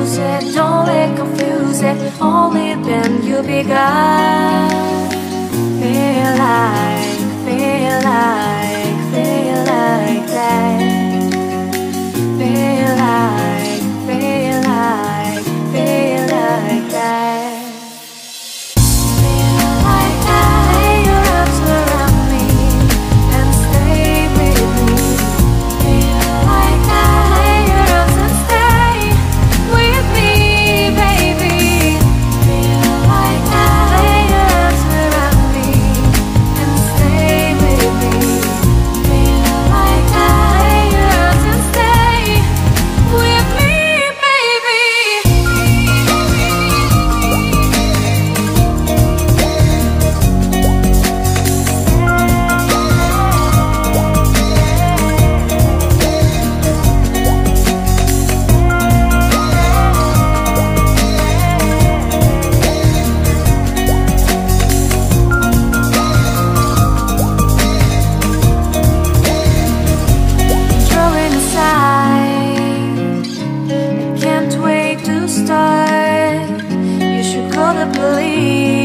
lose it, don't let confuse it. Only then you begun. Feel like, feel like, feel like that. Feel like, feel like, feel like that. Feel like that. Lay your arms around me and stay with me. Feel like that. Lay your arms and stay with me, baby. Feel like that. Lay your arms around me and stay with me. Feel like that. Lay your arms and stay with me, baby. Drawing aside, I can't wait to start. You should call the police.